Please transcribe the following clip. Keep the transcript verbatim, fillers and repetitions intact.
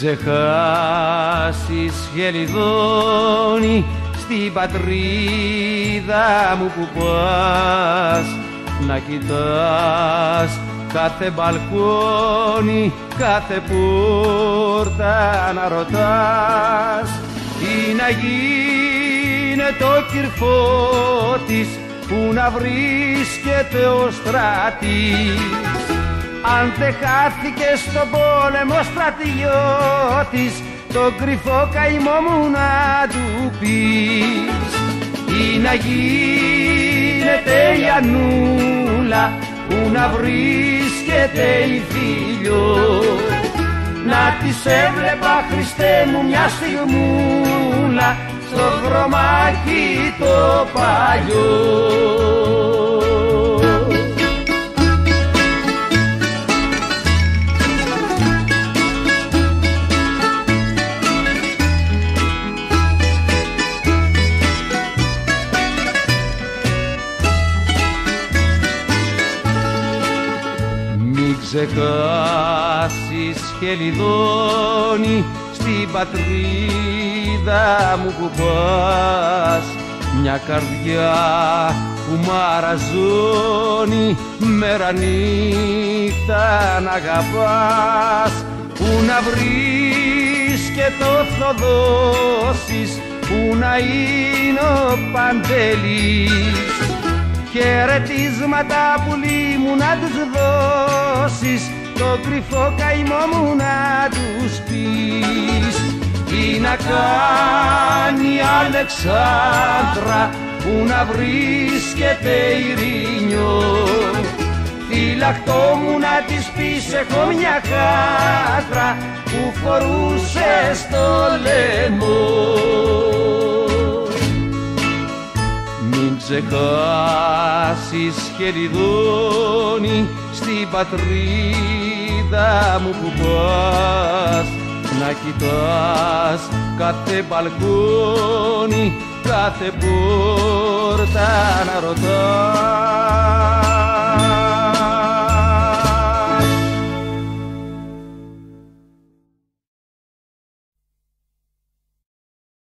ξεχάσεις, Χελιδόνη, στην πατρίδα μου που πας, να κοιτάς κάθε μπαλκόνι, κάθε πόρτα να ρωτάς τι να γίνεται ο Κυρφώτης, που να βρίσκεται ο στρατής. Αν δεν χάθηκε στον πόλεμο στρατιώτης, τον κρυφό καημό μου να του πεις. Τι να γίνεται η Ανούλα, που να βρίσκεται η Φίλιο, να της έβλεπα, Χριστέ μου, μια στιγμούλα στο χρωμάκι το παλιό. Ξεχάσεις, Χελιδόνη, στην πατρίδα μου που πας, μια καρδιά που μαραζώνει, μέρα νύχτα να αγαπάς. Που να βρίσκεται ο Θοδόσης, που να είναι ο Παντελής, χαιρετίσματα πουλί μου να τους δώσεις, το κρυφό καημό μου να τους πεις. Τι να κάνει η Αλεξάνδρα, που να βρίσκεται ειρήνιο, φυλαχτό μου να της πεις, έχω μια χάτρα που φορούσε στο λαιμό. Μην ξεχάσεις, Χελιδόνη, στην πατρίδα μου που πας, να κοιτάς κάθε μπαλκόνι, κάθε πόρτα να ρωτάς.